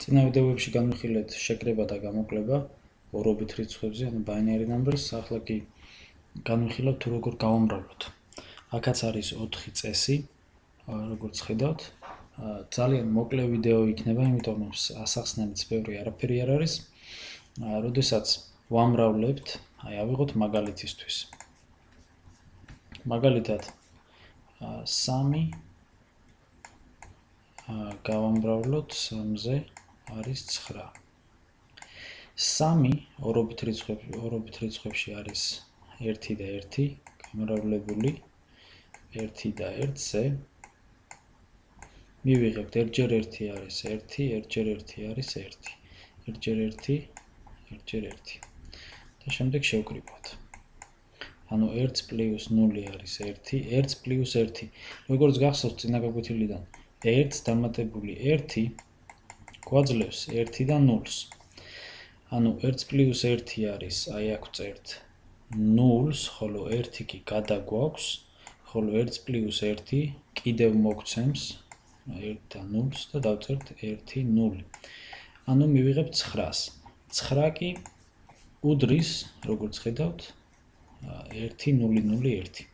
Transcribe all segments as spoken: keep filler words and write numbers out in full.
წინა ვიდეოებში განვიხილეთ შეკრება და გამოკლება ორობით რიცხვებზე, ანუ binary numbers. ახლა კი განვიხილოთ თუ როგორ გავამრავლოთ. აქაც არის ოთხი წესი, როგორც ხედავთ. ძალიან მოკლე ვიდეო იქნება, იმიტომ რომ ასახსნელიც ბევრი არაფერი არ არის. როდესაც ვამრავლებთ, აი ავიღოთ მაგალითისთვის. მაგალითად სამი გავამრავლოთ სამზე არის ცხრა. სამი ორობით რიცხვებში, ორობით რიცხვებში არის ერთი და ერთი, გამრავლებული ერთი და ერთზე. მივიღებთ ერთჯერ ერთი არის ერთი, ერთჯერ ერთი არის ერთი, ერთჯერ ერთი, ერთჯერ ერთი. და შემდეგ შევკრიბოთ. ანუ ერთს პლუს ნული არის ერთი, ერთს პლუს ერთი. როგორც გახსოვთ წინა გაკვეთილიდან, ერთს დამატებული ერთი გვაძლევს ერთი და ნულს. ანუ ერთს პლუს ერთი არის, აი აქ ვწერთ ნულს, ხოლო ერთი კი გადაგვაქვს, ხოლო ერთს პლუს ერთი კიდევ მოგცემს ერთი და ნულს და დავწერთ ერთი ნული. ანუ მივიღებთ ცხრას. ცხრა კი უდრის, როგორც ხედავთ, ერთი ნული ნული ერთი.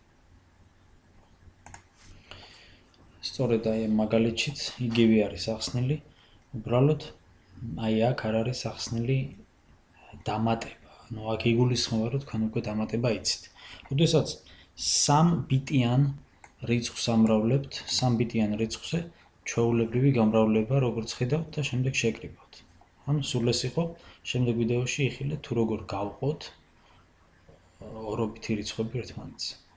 სწორედ აი ამ მაგალითშიც იგივე არის ახსნილი, უბრალოდ აი აქ არ არის ახსნილი დამატება. ანუ აქ იგულისხმება, რომ თქვენ უკვე დამატება იცით. როდესაც სამ ბიტიან რიცხვს ამრავლებთ, სამ ბიტიან რიცხვზე ჩვეულებრივი გამრავლება, როგორც ხედავთ და შემდეგ შეკრიბოთ. ანუ სულ ეს იყო, შემდეგ ვიდეოში იხილეთ თუ როგორ გავყოთ ორობითი რიცხვები ერთმანეთზე.